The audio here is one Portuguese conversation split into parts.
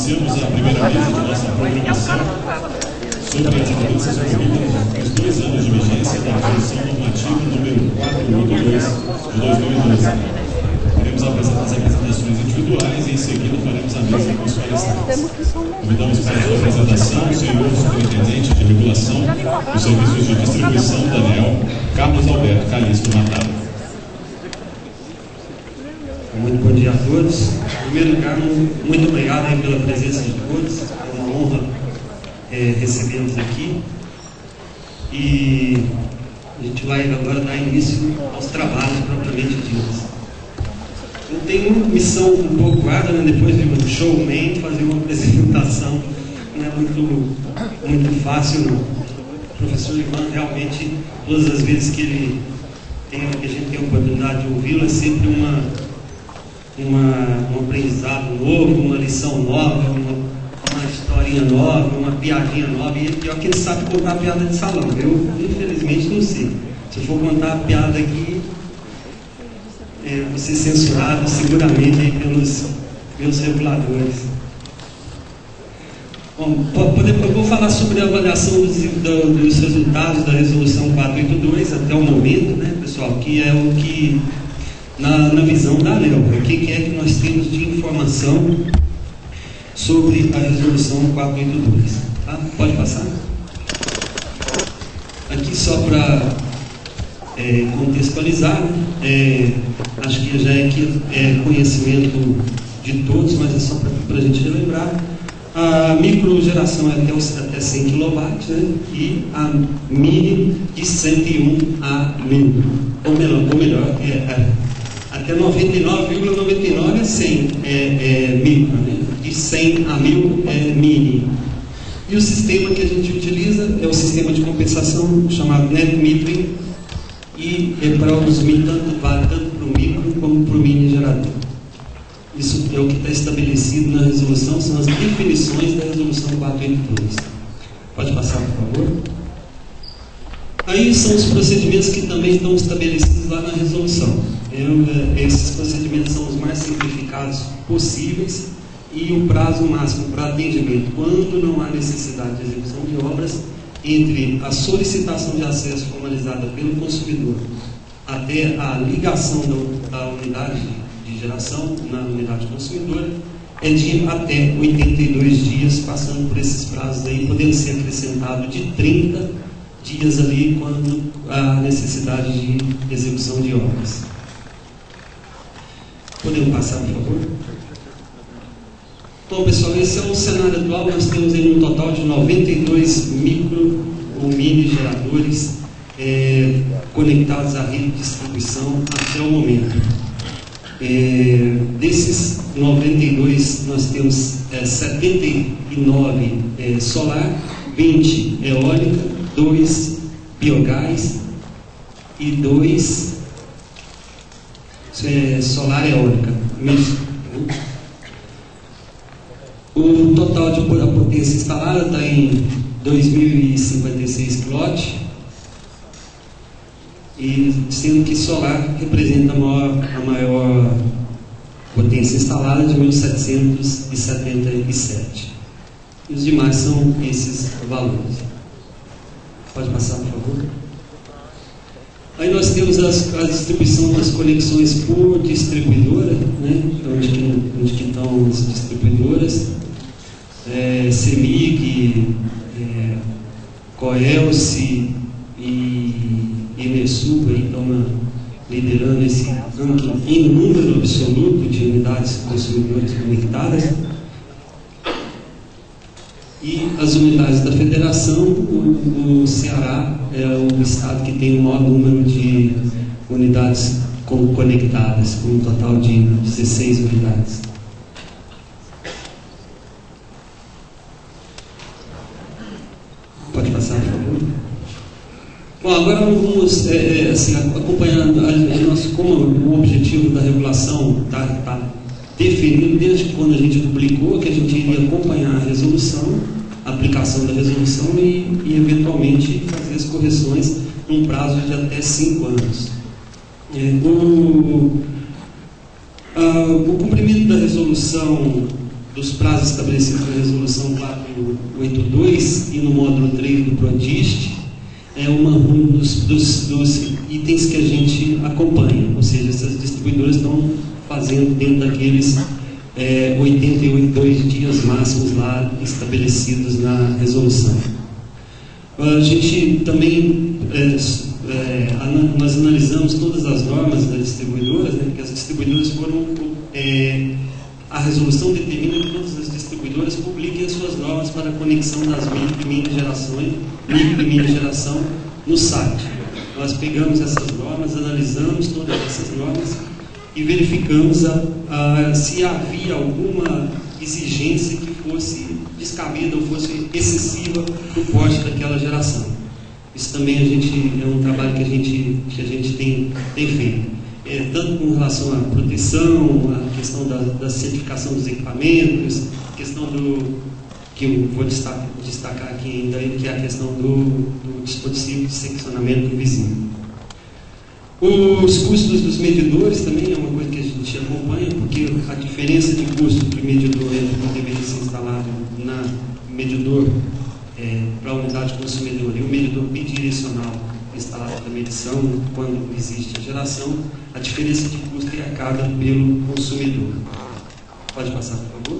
iniciamos a primeira mesa da nossa programação sobre as mudanças ocorridas nos 2 anos de vigência da Resolução Normativa número 482 de 2012. Teremos as apresentações individuais e em seguida faremos a mesa com os palestrantes. Convidamos para a sua apresentação o senhor superintendente de regulação dos serviços de distribuição da ANEEL, Carlos Alberto Calixto Matado. Muito bom dia a todos. Em primeiro lugar, muito obrigado aí pela presença de todos. É uma honra recebê-los aqui. E a gente vai agora dar início aos trabalhos propriamente ditos. Eu tenho uma missão um pouco árdua, né? Depois de um showman, fazer uma apresentação não é muito fácil, não. O professor Ivan, realmente, todas as vezes que a gente tem a oportunidade de ouvi-lo, é sempre um aprendizado novo, uma lição nova, uma historinha nova, uma piadinha nova. E pior que ele sabe contar piada de salão. Eu, infelizmente, não sei. Se eu for contar a piada aqui, vou ser censurado seguramente aí pelos meus reguladores. Bom, eu vou falar sobre a avaliação dos resultados da Resolução 482 até o momento, né, pessoal, que é o que, na visão da ANEEL, o que é que nós temos de informação sobre a Resolução 482. Tá? Pode passar? Aqui só para contextualizar, acho que já é conhecimento de todos, mas é só para a gente relembrar. A microgeração é até 100 kW, né? E a mini de 101 a 1000, ou melhor, até 99,99 é 100, micro, né? De 100 a 1000 é mini. E o sistema que a gente utiliza é o sistema de compensação chamado net metering, e para os vale tanto para o micro como para o mini gerador. Isso é o que está estabelecido na resolução, são as definições da resolução 482. Pode passar, por favor. Aí são os procedimentos que também estão estabelecidos lá na resolução. Esses procedimentos são os mais simplificados possíveis e o prazo máximo para atendimento, quando não há necessidade de execução de obras, entre a solicitação de acesso formalizada pelo consumidor até a ligação da unidade de geração na unidade consumidora, é de até 82 dias, passando por esses prazos aí, podendo ser acrescentado de 30 dias ali, quando há necessidade de execução de obras. Podemos passar, por favor? Bom, pessoal, esse é o cenário atual. Nós temos aí um total de 92 micro ou mini geradores conectados à rede de distribuição até o momento. Desses 92, nós temos 79 solar, 20 eólica, 2 biogás e 2 solar eólica. O total de potência instalada está em 2.056 kW, e sendo que solar representa a maior potência instalada, de 1.777. E os demais são esses valores. Pode passar, por favor. Aí nós temos a distribuição das conexões por distribuidora, né? Onde que estão as distribuidoras, CEMIG, Coelce e Enersul estão liderando esse ranking em número absoluto de unidades consumidoras conectadas. E as unidades da federação, o Ceará é o estado que tem o maior número de unidades conectadas, com um total de 16 unidades. Pode passar, por favor. Bom, agora vamos acompanhando como o objetivo da regulação está definido desde quando a gente publicou, que a gente iria acompanhar a resolução, a aplicação da resolução e eventualmente fazer as correções num prazo de até 5 anos. O cumprimento da resolução dos prazos estabelecidos na Resolução 482 e no módulo 3 do PRODIST, é um dos itens que a gente acompanha, ou seja, essas distribuidoras estão fazendo dentro daqueles 82 dias máximos lá estabelecidos na resolução. A gente também, nós analisamos todas as normas das distribuidoras, né, porque as distribuidoras foram, a resolução determina que todas as distribuidoras publiquem as suas normas para a conexão das micro e mini geração no site. Nós pegamos essas normas, analisamos todas essas normas e verificamos se havia alguma exigência que fosse descabida ou fosse excessiva no porte daquela geração. Isso também é um trabalho que a gente tem feito. Tanto com relação à proteção, a questão da certificação dos equipamentos, a questão que eu vou destacar aqui ainda, que é a questão do dispositivo de seccionamento visível. Os custos dos medidores também é uma coisa que a gente acompanha, porque a diferença de custo do medidor entre o que deveria ser instalado na medidor para a unidade consumidora e o medidor bidirecional instalado para medição, quando existe a geração, a diferença de custo é arcada pelo consumidor. Pode passar, por favor.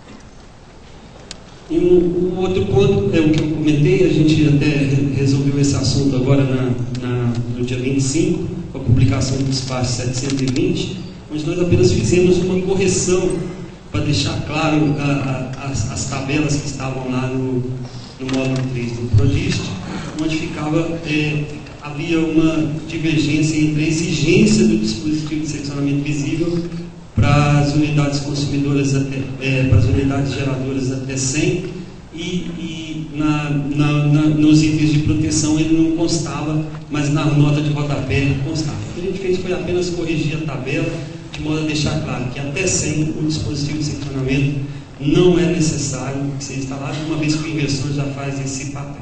E um outro ponto é o que eu comentei, a gente até resolveu esse assunto agora no dia 25, com a publicação do despacho 720, onde nós apenas fizemos uma correção para deixar claro as tabelas que estavam lá no módulo 3 do PRODIST, onde havia uma divergência entre a exigência do dispositivo de seccionamento visível para as unidades consumidoras, para as unidades geradoras até 100, e nos itens de proteção ele não constava, mas na nota de rodapé ele constava. O que a gente fez foi apenas corrigir a tabela, de modo a deixar claro que até 100 o dispositivo de seccionamento não é necessário ser instalado, uma vez que o inversor já faz esse papel.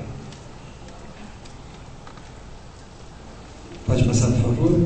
Pode passar, por favor.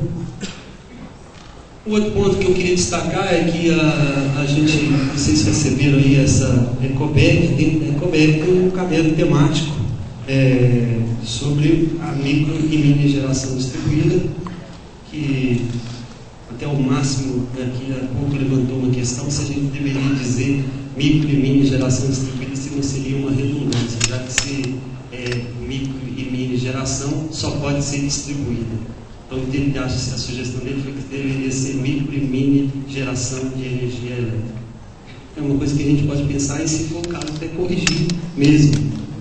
O outro ponto que eu queria destacar é que vocês receberam aí essa EcoBag, tem um caderno temático sobre a micro e mini geração distribuída, que até o máximo daqui a pouco levantou uma questão se a gente deveria dizer micro e mini geração distribuída, se não seria uma redundância, já que se micro e mini geração só pode ser distribuída. Então, a sugestão dele foi que deveria ser micro e mini geração de energia elétrica. É uma coisa que a gente pode pensar e, se for o caso, até corrigir mesmo.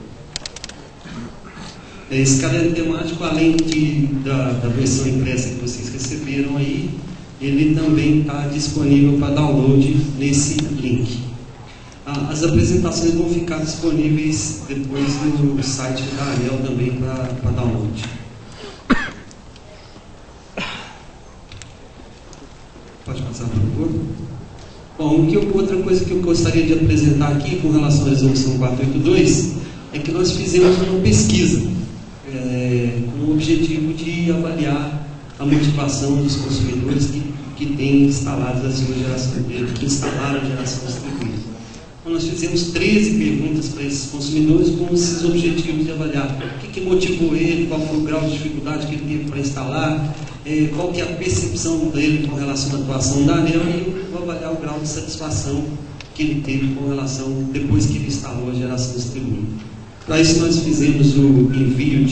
Esse caderno temático, além da versão impressa que vocês receberam aí, ele também está disponível para download nesse link. As apresentações vão ficar disponíveis depois no site da ANEEL também para download. Pode passar, por favor. Bom, outra coisa que eu gostaria de apresentar aqui com relação à resolução 482 é que nós fizemos uma pesquisa com o objetivo de avaliar a motivação dos consumidores que têm instalado a sua geração, que instalaram a geração distribuída. Então, nós fizemos 13 perguntas para esses consumidores com esses objetivos de avaliar o que motivou ele, qual foi o grau de dificuldade que ele teve para instalar, qual que é a percepção dele com relação à atuação da ANEEL, e avaliar o grau de satisfação que ele teve com relação, depois que ele instalou a geração distribuída. Para isso nós fizemos o envio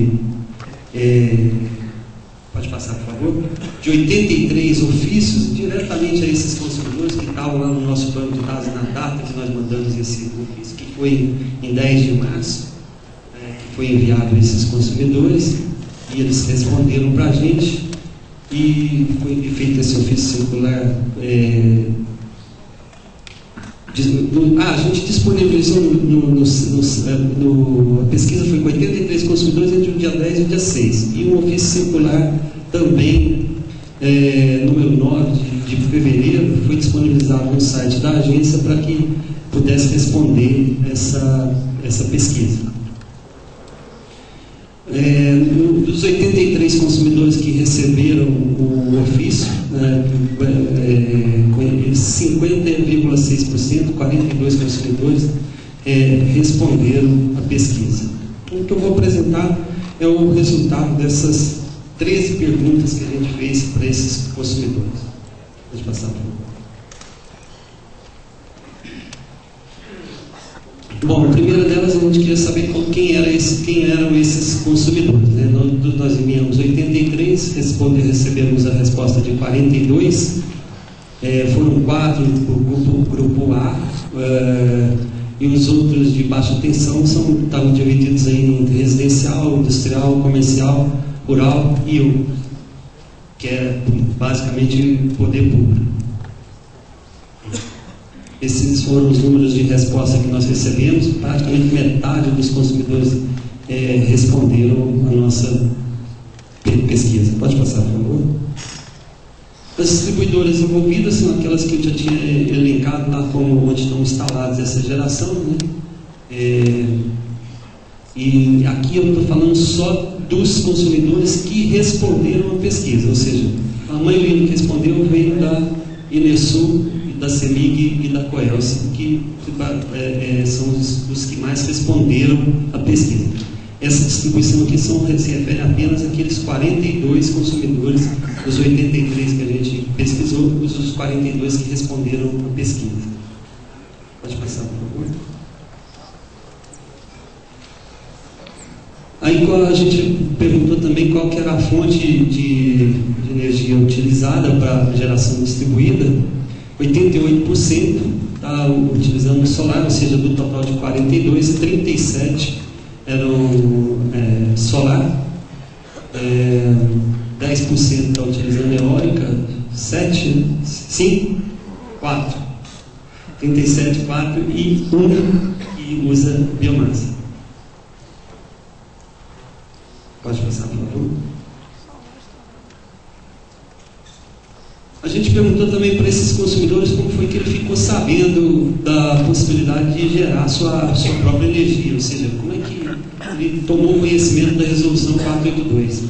pode passar, por favor, de 83 ofícios diretamente a esses consumidores que estavam lá no nosso banco de dados na data que nós mandamos esse ofício, que foi em 10 de março, que foi enviado a esses consumidores, e eles responderam para a gente, e foi feito esse ofício circular. A gente disponibilizou a pesquisa foi com 83 consumidores entre o dia 10 e o dia 6, e um ofício circular também, número 9 de fevereiro, foi disponibilizado no site da agência para que pudesse responder essa pesquisa. Dos 83 consumidores que receberam o ofício, 50,6% 42 consumidores responderam à pesquisa. O que eu vou apresentar é o resultado dessas 13 perguntas que a gente fez para esses consumidores. Pode passar, por favor. Bom, a primeira delas, a gente queria saber quem eram esses consumidores. Né? Nós enviamos 83, recebemos a resposta de 42, foram 4 do grupo A, e os outros de baixa tensão estavam divididos em residencial, industrial, comercial, rural e eu, que é basicamente poder público. Esses foram os números de resposta que nós recebemos. Praticamente metade dos consumidores responderam a nossa pesquisa. Pode passar, por favor. As distribuidoras envolvidas são aquelas que eu já tinha elencado lá como onde estão instaladas essa geração, né? E aqui eu estou falando só dos consumidores que responderam a pesquisa, ou seja, a maioria que respondeu veio da Inersul, da CEMIG e da Coelce, que são os que mais responderam à pesquisa. Essa distribuição aqui se refere apenas àqueles 42 consumidores, dos 83 que a gente pesquisou, os 42 que responderam à pesquisa. Pode passar, por favor. Aí a gente perguntou também qual que era a fonte de energia utilizada para a geração distribuída. 88% está utilizando solar, ou seja, do total de 42, 37 eram solar, 10% está utilizando eólica, 4, 37, 4 e 1 que usa biomassa. Pode passar, por favor. A gente perguntou também para esses consumidores como foi que ele ficou sabendo da possibilidade de gerar sua própria energia, ou seja, como é que ele tomou conhecimento da resolução 482.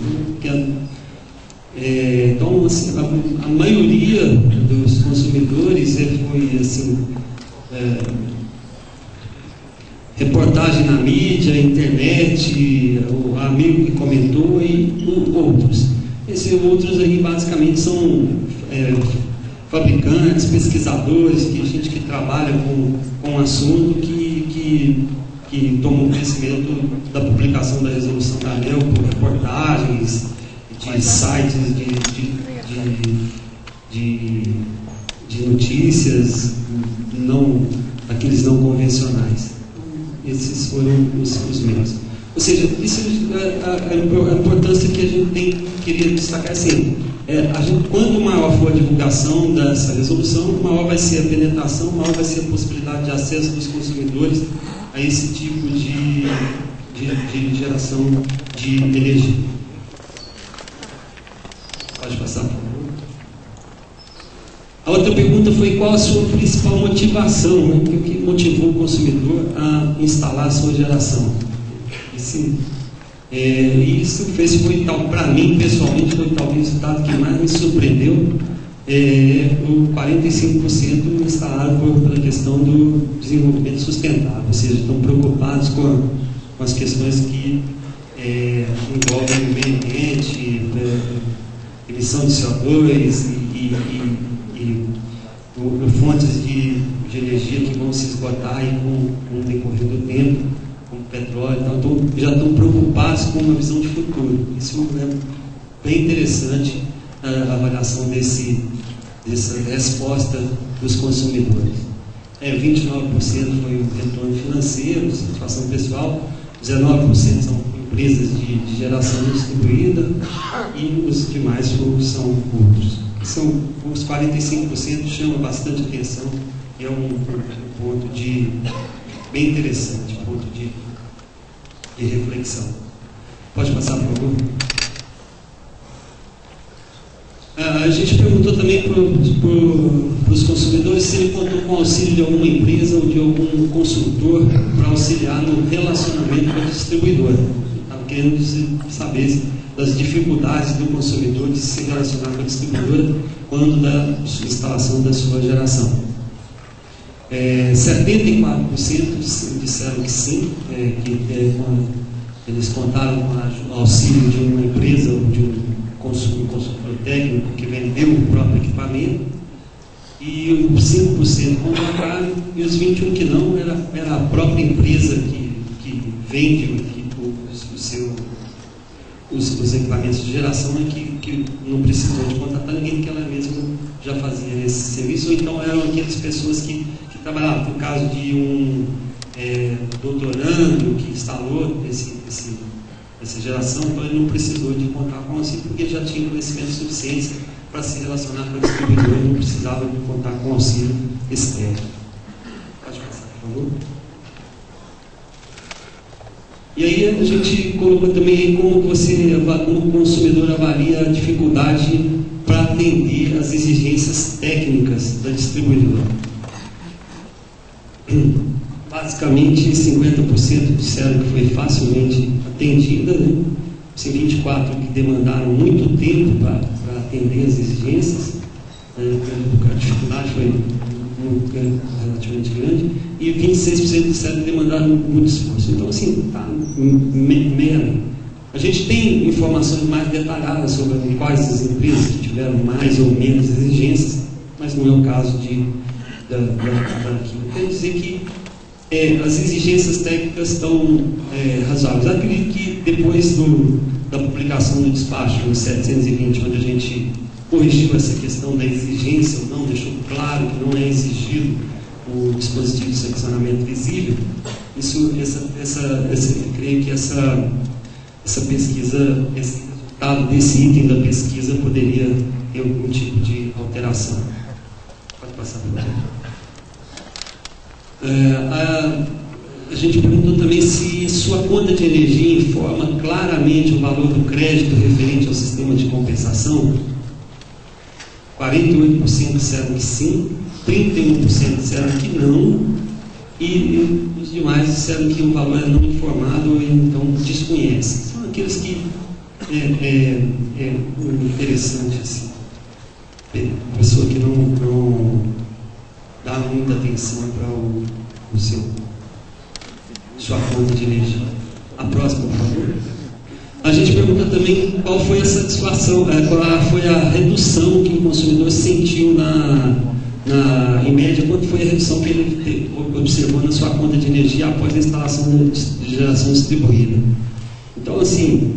Então, assim, a maioria dos consumidores foi assim, reportagem na mídia, internet, o amigo que comentou e outros. Esses outros aí basicamente são fabricantes, pesquisadores, gente que trabalha com o assunto, que tomam conhecimento da publicação da resolução da ANEEL por reportagens, de sites de notícias, aqueles não convencionais. Esses foram os meus. Ou seja, isso a importância que a gente queria destacar assim. Quanto maior for a divulgação dessa resolução, maior vai ser a penetração, maior vai ser a possibilidade de acesso dos consumidores a esse tipo de geração de energia. Pode passar, por favor. A outra pergunta foi qual a sua principal motivação, né? O que motivou o consumidor a instalar a sua geração. Isso foi para mim, pessoalmente, foi talvez o resultado que mais me surpreendeu. O 45% instalado pela questão do desenvolvimento sustentável, ou seja, estão preocupados com as questões que envolvem o meio ambiente, emissão de CO2 e fontes de energia que vão se esgotar com o decorrer do tempo, como petróleo. Então, já estão preocupados com uma visão de futuro. Isso é bem interessante, a avaliação dessa resposta dos consumidores. 29% foi o retorno financeiro, satisfação pessoal, 19% são empresas de geração distribuída e os demais são outros. Os 45% chamam bastante atenção e é um ponto bem interessante, ponto de reflexão. Pode passar, por favor. A gente perguntou também para os consumidores se ele contou com o auxílio de alguma empresa ou de algum consultor para auxiliar no relacionamento com a distribuidora. Estava querendo saber das dificuldades do consumidor de se relacionar com a distribuidora quando da instalação da sua geração. 74% disseram que sim, eles contaram com o auxílio de uma empresa ou de um consultor técnico que vendeu o próprio equipamento, e os 5% contrataram, e os 21% que não, era a própria empresa que vende os equipamentos de geração, que não precisou de contratar ninguém, porque ela mesma já fazia esse serviço, ou então eram aquelas pessoas que trabalhavam, no caso de um doutorando que instalou essa geração, então ele não precisou de contar com auxílio, porque já tinha conhecimento suficiente para se relacionar com o distribuidor e não precisava de contar com auxílio externo. Pode passar, por favor. E aí a gente colocou também como o consumidor avalia a dificuldade para atender as exigências técnicas da distribuidora. Basicamente, 50% disseram que foi facilmente atendida, né? 24% que demandaram muito tempo para atender as exigências, a dificuldade foi relativamente grande, e 26% disseram que demandaram muito esforço. Então, assim, está meia. A gente tem informações mais detalhadas sobre quais as empresas que tiveram mais ou menos exigências, mas não é o caso aqui. Quer dizer que as exigências técnicas estão razoáveis. Eu acredito que depois da publicação do despacho no 720, onde a gente corrigiu essa questão da exigência ou não, deixou claro que não é exigido o dispositivo de seccionamento visível, eu creio que essa pesquisa, esse resultado desse item da pesquisa poderia ter algum tipo de alteração. Pode passar por lá. A gente perguntou também se sua conta de energia informa claramente o valor do crédito referente ao sistema de compensação. 48% disseram que sim, 31% disseram que não, e os demais disseram que o valor é não informado e então desconhecem. São aqueles que interessante assim, pessoa que não dá muita atenção para sua fonte de energia. A próxima, por favor. A gente pergunta também qual foi a satisfação, qual foi a redução que o consumidor sentiu em média, quanto foi a redução que ele observou na sua conta de energia após a instalação de geração distribuída. Então, assim,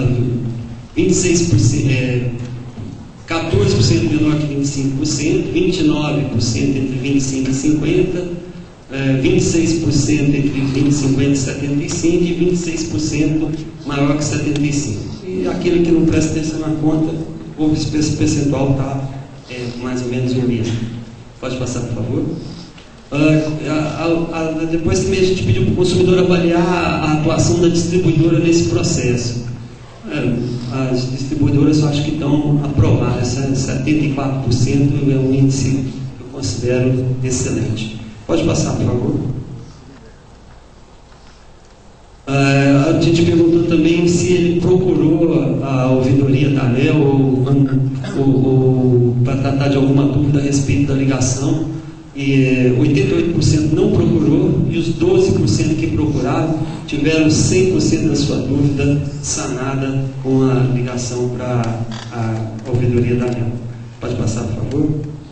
26%, 14% menor que 25%, 29% entre 25% e 50%, 26% entre 25% e 75% e 26% maior que 75%. E aquele que não presta atenção na conta, esse percentual está mais ou menos o mesmo. Pode passar, por favor. Depois também a gente pediu para o consumidor avaliar a atuação da distribuidora nesse processo. As distribuidoras eu acho que estão aprovadas, 74% é um índice que eu considero excelente. Pode passar, por favor. A gente perguntou também se ele procurou a ouvidoria da ANEEL ou para tratar de alguma dúvida a respeito da ligação. E 88% não procurou, e os 12% que procuraram tiveram 100% da sua dúvida sanada com a ligação para a ouvidoria da ANEEL. Pode passar, por favor.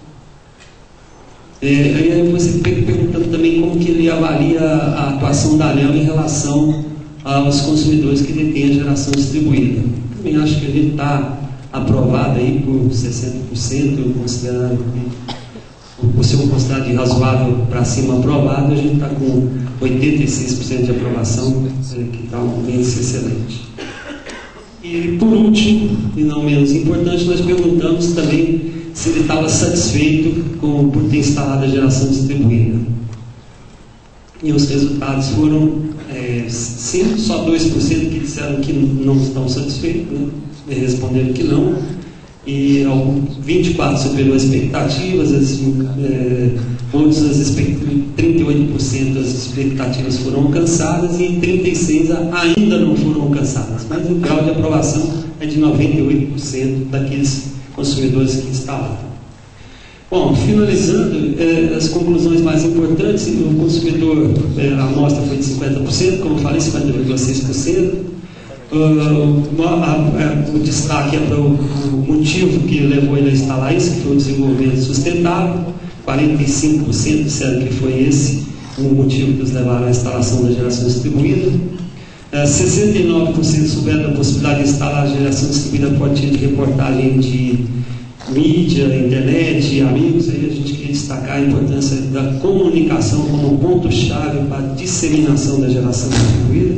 Aí você perguntando também como que ele avalia a atuação da ANEEL em relação aos consumidores que detêm a geração distribuída. Também acho que a gente está aprovado aí por 60%, considerando o seu considerado de razoável para cima aprovado, a gente está com 86% de aprovação, que está um índice excelente. E por último, e não menos importante, nós perguntamos também se ele estava satisfeito por ter instalado a geração distribuída. E os resultados foram sempre só 2% que disseram que não estão satisfeitos, né? Responderam que não, e 24% superou as expectativas, outros 38% das expectativas foram alcançadas e 36% ainda não foram alcançadas, mas o grau de aprovação é de 98% daqueles consumidores que instalaram. Bom, finalizando, as conclusões mais importantes, o consumidor, a amostra foi de 50%, como eu falei, 50,6%. O destaque é para o motivo que levou ele a instalar isso, que foi o desenvolvimento sustentável. 45% disseram que foi esse o motivo que os levaram à instalação da geração distribuída. 69% souberam da possibilidade de instalar a geração distribuída a partir de reportagem de mídia, internet, amigos. Aí a gente queria destacar a importância da comunicação como ponto-chave para a disseminação da geração distribuída.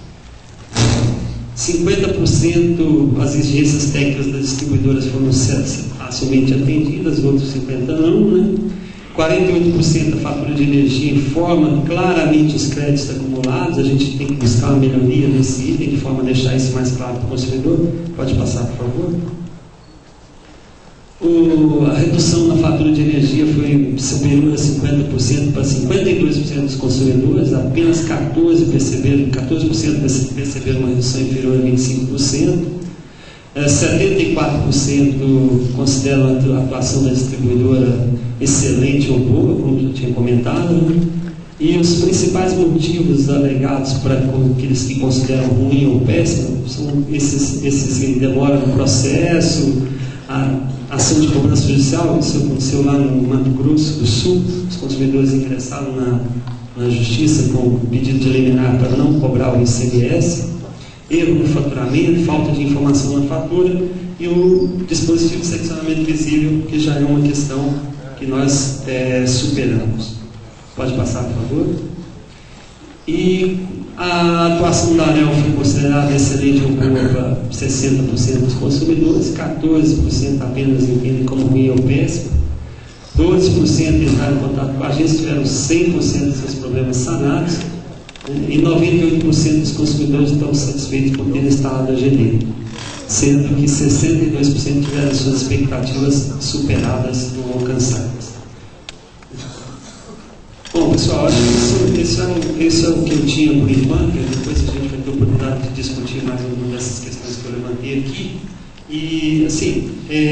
50% as exigências técnicas das distribuidoras foram facilmente atendidas, outros 50% não, né? 48% da fatura de energia informa claramente os créditos acumulados. A gente tem que buscar uma melhoria nesse item, de forma a deixar isso mais claro para o consumidor. Pode passar, por favor. A redução na fatura de energia foi superior a 50% para 52% dos consumidores. Apenas 14% perceberam uma redução inferior a 25%. 74% consideram a atuação da distribuidora excelente ou boa, como eu tinha comentado, né? E os principais motivos alegados para aqueles que consideram ruim ou péssimo são esses demora no processo, a ação de cobrança judicial. Isso aconteceu lá no Mato Grosso do Sul. Os consumidores ingressaram na justiça com pedido de liminar para não cobrar o ICMS. Erro no faturamento, falta de informação na fatura e o dispositivo de seccionamento visível, que já é uma questão que nós superamos. Pode passar, por favor. E a atuação da ANEEL foi considerada excelente ou boa para 60% dos consumidores, 14% apenas entendem como ruim ou péssimo, 12% entraram em contato com a agência, tiveram 100% dos seus problemas sanados, e 98% dos consumidores estão satisfeitos por ter instalado a GD, sendo que 62% tiveram suas expectativas superadas ou alcançadas. Bom, pessoal, acho que isso é o que eu tinha por enquanto. Depois a gente vai ter a oportunidade de discutir mais algumas dessas questões que eu levantei aqui. E, assim,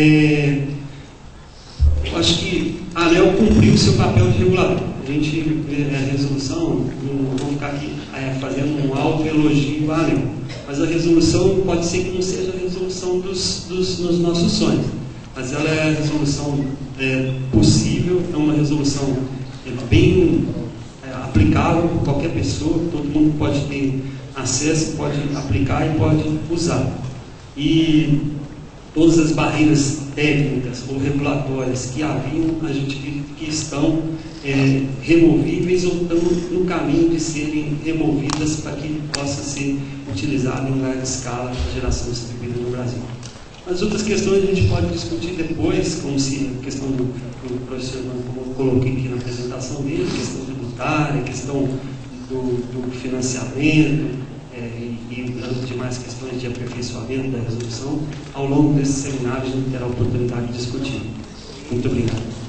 eu acho que a ANEEL cumpriu o seu papel de regulador. A gente, a resolução, não vou ficar aqui fazendo um auto-elogio à ANEEL, mas a resolução pode ser que não seja a resolução dos nossos sonhos, mas ela é a resolução possível, é uma resolução bem aplicável por qualquer pessoa, todo mundo pode ter acesso, pode aplicar e pode usar. E todas as barreiras técnicas ou regulatórias que haviam, a gente viu que estão removíveis ou estão no caminho de serem removidas para que possa ser utilizado em larga escala a geração distribuída no Brasil. As outras questões a gente pode discutir depois, como se a questão do professor, como eu coloquei aqui na apresentação dele, questão tributária, questão do financiamento e as demais questões de aperfeiçoamento da resolução. Ao longo desse seminário a gente terá a oportunidade de discutir. Muito obrigado.